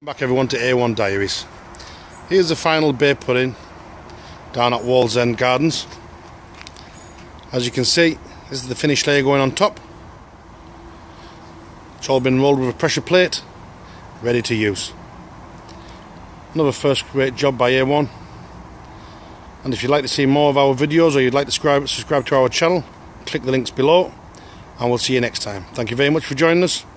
Back everyone to A1 Diaries. Here's the final bay pudding down at Wallsend Gardens. As you can see, this is the finished layer going on top. It's all been rolled with a pressure plate, ready to use. Another first rate job by A1. And if you'd like to see more of our videos, or you'd like to subscribe to our channel, click the links below, and we'll see you next time. Thank you very much for joining us.